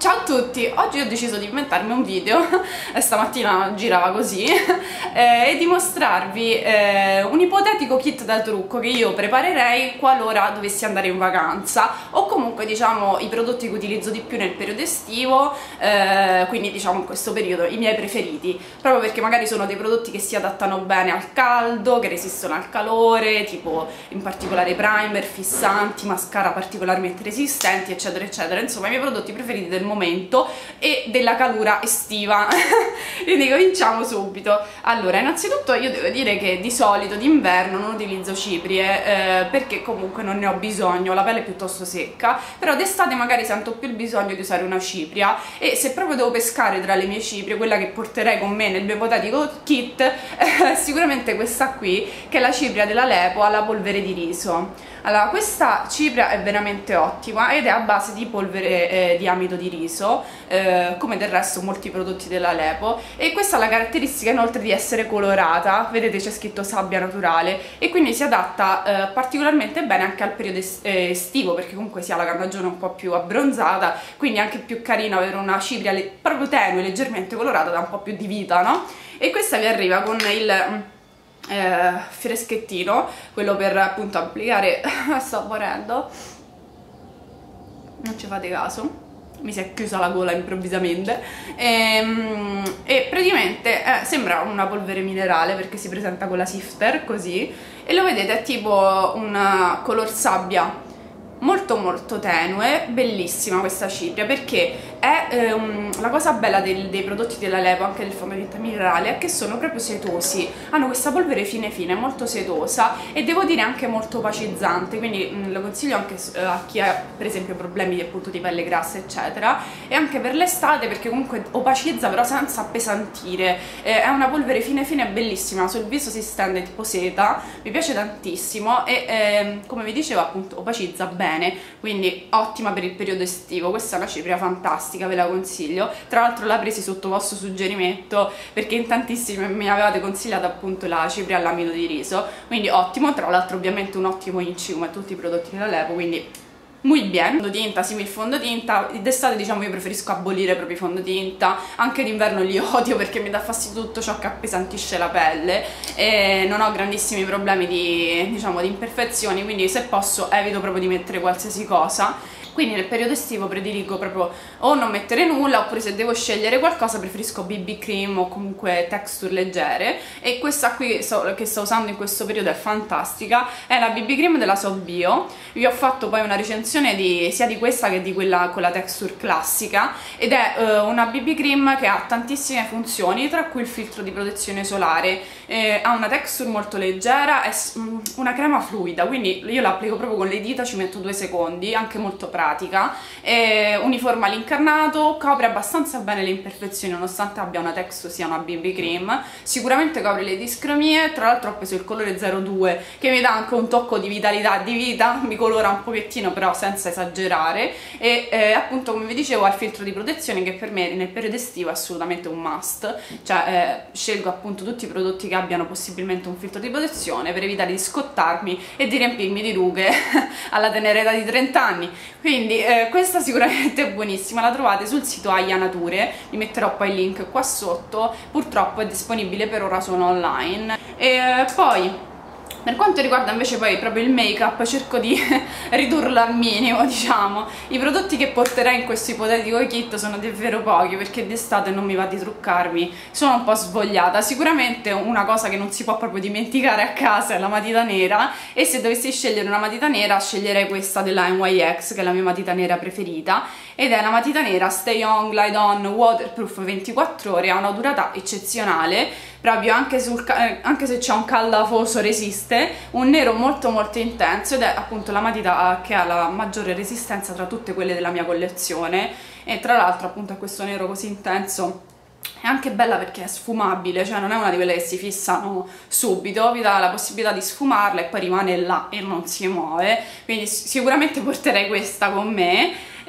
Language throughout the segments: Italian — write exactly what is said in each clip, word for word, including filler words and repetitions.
Ciao a tutti! Oggi ho deciso di inventarmi un video, stamattina girava così, eh, e di mostrarvi eh, un ipotetico kit da trucco che io preparerei qualora dovessi andare in vacanza, o comunque diciamo i prodotti che utilizzo di più nel periodo estivo, eh, quindi diciamo in questo periodo i miei preferiti, proprio perché magari sono dei prodotti che si adattano bene al caldo, che resistono al calore, tipo in particolare primer, fissanti, mascara particolarmente resistenti, eccetera eccetera. Insomma, i miei prodotti preferiti del momento e della calura estiva. Quindi cominciamo subito. Allora, innanzitutto io devo dire che di solito d'inverno non utilizzo ciprie, eh, perché comunque non ne ho bisogno, la pelle è piuttosto secca, però d'estate magari sento più il bisogno di usare una cipria, e se proprio devo pescare tra le mie ciprie, quella che porterei con me nel mio ipotetico kit, eh, sicuramente questa qui, che è la cipria della Lepo alla polvere di riso. Allora, questa cipria è veramente ottima ed è a base di polvere eh, di amido di riso, eh, come del resto molti prodotti della Lepo, e questa ha la caratteristica inoltre di essere colorata, vedete c'è scritto sabbia naturale, e quindi si adatta eh, particolarmente bene anche al periodo est eh, estivo, perché comunque si ha la carnagione un po' più abbronzata, quindi è anche più carino avere una cipria proprio tenue, leggermente colorata, da un po' più di vita, no? E questa vi arriva con il Eh, freschettino, quello per appunto applicare. Sto morendo, non ci fate caso, mi si è chiusa la gola improvvisamente, e, e praticamente eh, sembra una polvere minerale perché si presenta con la sifter così, e lo vedete, è tipo un color sabbia molto molto tenue, bellissima questa cipria, perché è ehm, la cosa bella del, dei prodotti della Lepo, anche del fondotinta minerale, è che sono proprio setosi, hanno questa polvere fine fine, molto setosa, e devo dire anche molto opacizzante, quindi mh, lo consiglio anche eh, a chi ha per esempio problemi appunto di pelle grassa eccetera, e anche per l'estate, perché comunque opacizza però senza appesantire, eh, è una polvere fine fine bellissima, sul viso si stende tipo seta, mi piace tantissimo, e eh, come vi dicevo appunto opacizza bene, quindi ottima per il periodo estivo. Questa è una cipria fantastica, ve la consiglio. Tra l'altro l'ha presi sotto vostro suggerimento, perché in tantissimi mi avevate consigliato appunto la cipria all'amido di riso, quindi ottimo. Tra l'altro ovviamente un ottimo inci come tutti i prodotti della Lepo, quindi muy bien. Fondotinta, simil fondotinta. D'estate diciamo io preferisco abolire proprio i fondotinta, anche d'inverno li odio perché mi dà fastidio tutto ciò che appesantisce la pelle, e non ho grandissimi problemi di, diciamo, di imperfezioni, quindi se posso evito proprio di mettere qualsiasi cosa. Quindi nel periodo estivo prediligo proprio o non mettere nulla, oppure se devo scegliere qualcosa preferisco B B cream o comunque texture leggere, e questa qui so, che sto usando in questo periodo è fantastica, è la B B cream della So Bio. Vi ho fatto poi una recensione di, sia di questa che di quella con la texture classica, ed è eh, una B B cream che ha tantissime funzioni, tra cui il filtro di protezione solare, eh, ha una texture molto leggera, è una crema fluida, quindi io la applico proprio con le dita, ci metto due secondi, anche molto pratica. È uniforme all'incarnato, copre abbastanza bene le imperfezioni nonostante abbia una texture sia una B B cream, sicuramente copre le discromie. Tra l'altro ho preso il colore zero due che mi dà anche un tocco di vitalità, di vita, mi colora un pochettino però senza esagerare, e eh, appunto come vi dicevo ha il filtro di protezione che per me nel periodo estivo è assolutamente un must, cioè eh, scelgo appunto tutti i prodotti che abbiano possibilmente un filtro di protezione per evitare di scottarmi e di riempirmi di rughe alla tenera età di trenta anni. Quindi eh, questa sicuramente è buonissima, la trovate sul sito Aya Nature, vi metterò poi il link qua sotto, purtroppo è disponibile per ora solo online. E eh, poi per quanto riguarda invece poi proprio il make up, cerco di ridurlo al minimo, diciamo. I prodotti che porterei in questo ipotetico kit sono davvero pochi, perché d'estate non mi va di truccarmi, sono un po' svogliata. Sicuramente una cosa che non si può proprio dimenticare a casa è la matita nera, e se dovessi scegliere una matita nera sceglierei questa della N Y X, che è la mia matita nera preferita, ed è la matita nera Stay On Glide On Waterproof ventiquattro ore, ha una durata eccezionale, proprio anche, sul, eh, anche se c'è un caldo afoso resiste, un nero molto molto intenso, ed è appunto la matita che ha la maggiore resistenza tra tutte quelle della mia collezione, e tra l'altro appunto è questo nero così intenso. È anche bella perché è sfumabile, cioè non è una di quelle che si fissano subito, vi dà la possibilità di sfumarla e poi rimane là e non si muove, quindi sicuramente porterei questa con me.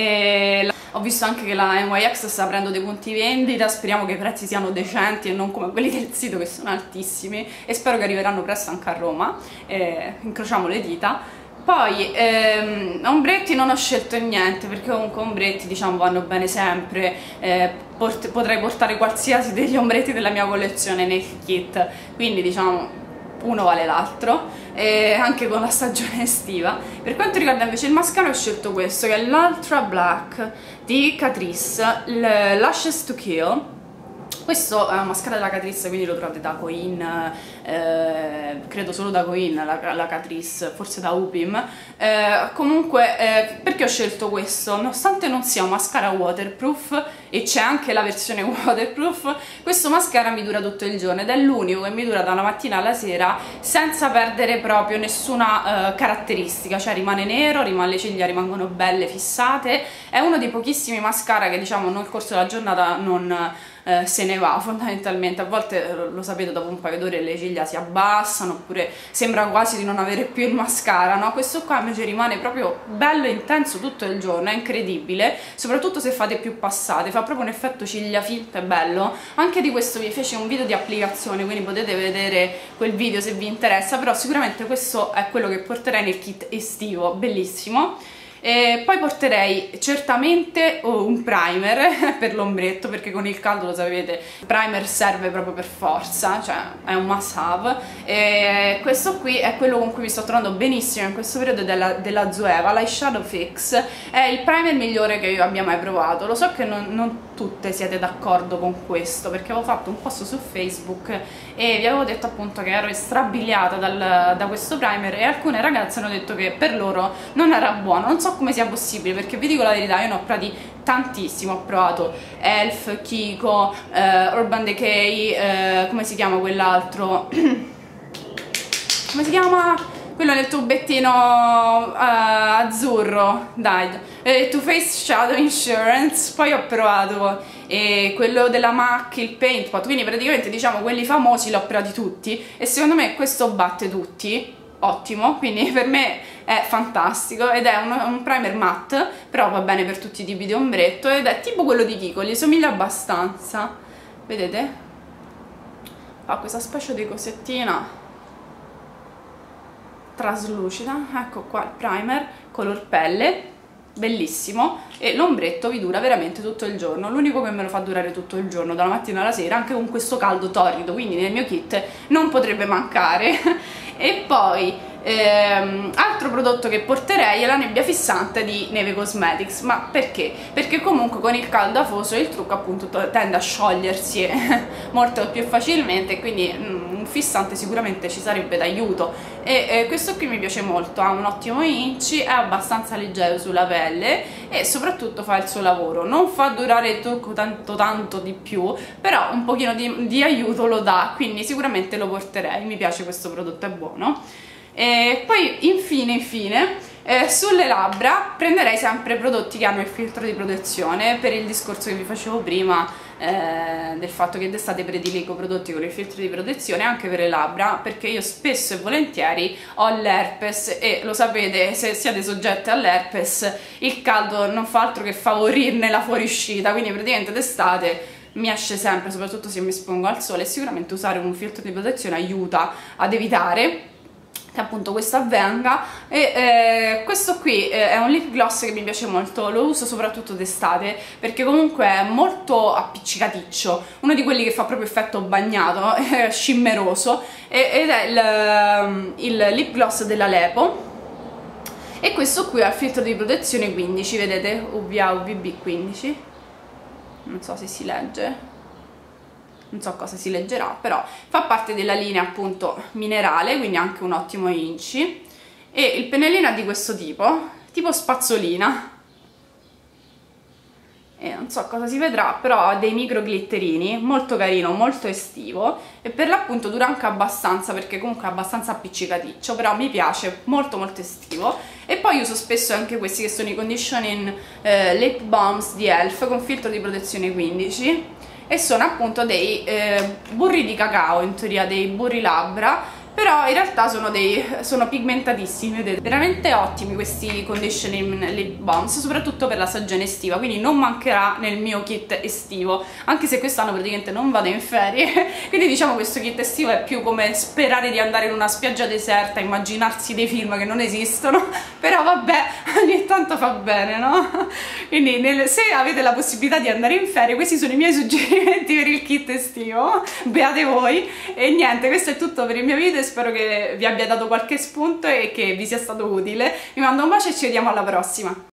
E ho visto anche che la N Y X sta aprendo dei punti vendita, speriamo che i prezzi siano decenti e non come quelli del sito che sono altissimi, e spero che arriveranno presto anche a Roma, e incrociamo le dita. Poi ehm, ombretti non ho scelto niente, perché comunque ombretti diciamo vanno bene sempre, eh, port potrei portare qualsiasi degli ombretti della mia collezione nel kit, quindi diciamo uno vale l'altro, eh, anche con la stagione estiva. Per quanto riguarda invece il mascara ho scelto questo, che è l'Ultra Black di Catrice, il Lashes to Kill. Questo è un mascara della Catrice, quindi lo trovate da Coin, eh, credo solo da Coin, la, la Catrice, forse da Upim. Eh, comunque, eh, perché ho scelto questo? Nonostante non sia un mascara waterproof, e c'è anche la versione waterproof, questo mascara mi dura tutto il giorno ed è l'unico che mi dura dalla mattina alla sera senza perdere proprio nessuna eh, caratteristica, cioè rimane nero, rimane, le ciglia rimangono belle, fissate. È uno dei pochissimi mascara che diciamo nel corso della giornata non... Eh, se ne va fondamentalmente. A volte eh, lo sapete, dopo un paio d'ore le ciglia si abbassano oppure sembra quasi di non avere più il mascara, no? Questo qua invece rimane proprio bello intenso tutto il giorno, è incredibile, soprattutto se fate più passate, fa proprio un effetto ciglia finte bello. Anche di questo vi feci un video di applicazione, quindi potete vedere quel video se vi interessa, però sicuramente questo è quello che porterei nel kit estivo, bellissimo. E poi porterei certamente un primer per l'ombretto, perché con il caldo lo sapete, il primer serve proprio per forza, cioè è un must have. E questo qui è quello con cui mi sto trovando benissimo in questo periodo, della, della Zoeva, l'Eyeshadow Fix. È il primer migliore che io abbia mai provato. Lo so che non, non tutte siete d'accordo con questo, perché avevo fatto un post su Facebook e vi avevo detto appunto che ero strabiliata dal, da questo primer, e alcune ragazze hanno detto che per loro non era buono. Non so come sia possibile, perché vi dico la verità, io ne ho provati tantissimo, ho provato Elf, Kiko, eh, Urban Decay, eh, come si chiama quell'altro? Come si chiama? Quello nel tubettino uh, azzurro, dai, eh, Too Faced Shadow Insurance. Poi ho provato eh, quello della M A C, il Paint Pot, quindi praticamente diciamo quelli famosi li ho provati tutti e secondo me questo batte tutti, ottimo, quindi per me è fantastico ed è un, un primer matte, però va bene per tutti i tipi di ombretto ed è tipo quello di Kiko, gli somiglia abbastanza, vedete? Fa questa specie di cosettina traslucida, ecco qua il primer color pelle, bellissimo, e l'ombretto vi dura veramente tutto il giorno. L'unico che me lo fa durare tutto il giorno, dalla mattina alla sera, anche con questo caldo torrido, quindi nel mio kit non potrebbe mancare. E poi Ehm, altro prodotto che porterei è la nebbia fissante di Neve Cosmetics. Ma perché? Perché comunque con il caldo afoso il trucco appunto tende a sciogliersi molto più facilmente, quindi mm, un fissante sicuramente ci sarebbe d'aiuto. E eh, questo qui mi piace molto, ha un ottimo inci, è abbastanza leggero sulla pelle e soprattutto fa il suo lavoro. Non fa durare il trucco tanto tanto di più, però un pochino di, di aiuto lo dà, quindi sicuramente lo porterei. Mi piace questo prodotto, è buono. E poi infine infine eh, sulle labbra prenderei sempre prodotti che hanno il filtro di protezione, per il discorso che vi facevo prima eh, del fatto che d'estate prediligo prodotti con il filtro di protezione anche per le labbra, perché io spesso e volentieri ho l'herpes e lo sapete, se siete soggette all'herpes il caldo non fa altro che favorirne la fuoriuscita, quindi praticamente d'estate mi esce sempre, soprattutto se mi espongo al sole, e sicuramente usare un filtro di protezione aiuta ad evitare che appunto questo avvenga. E eh, questo qui eh, è un lip gloss che mi piace molto, lo uso soprattutto d'estate perché comunque è molto appiccicaticcio, uno di quelli che fa proprio effetto bagnato, eh, scimmeroso, e, ed è il, il lip gloss della Lepo. E questo qui ha il filtro di protezione quindici, vedete, U V A U V B quindici, non so se si legge, non so cosa si leggerà, però fa parte della linea appunto minerale, quindi anche un ottimo inci, e il pennellino è di questo tipo, tipo spazzolina, e non so cosa si vedrà, però ha dei micro glitterini, molto carino, molto estivo, e per l'appunto dura anche abbastanza perché comunque è abbastanza appiccicaticcio, però mi piace, molto molto estivo. E poi uso spesso anche questi che sono i conditioning eh, lip balms di Elf con filtro di protezione quindici, e sono appunto dei eh, burri di cacao, in teoria dei burri labbra però in realtà sono, dei, sono pigmentatissimi, vedete, veramente ottimi questi conditioning lip balms, soprattutto per la stagione estiva, quindi non mancherà nel mio kit estivo, anche se quest'anno praticamente non vado in ferie, quindi diciamo questo kit estivo è più come sperare di andare in una spiaggia deserta, immaginarsi dei film che non esistono, però vabbè, ogni tanto fa bene, no? Quindi nel, se avete la possibilità di andare in ferie, questi sono i miei suggerimenti per il kit estivo, beate voi. E niente, questo è tutto per il mio video, spero che vi abbia dato qualche spunto e che vi sia stato utile. Vi mando un bacio e ci vediamo alla prossima.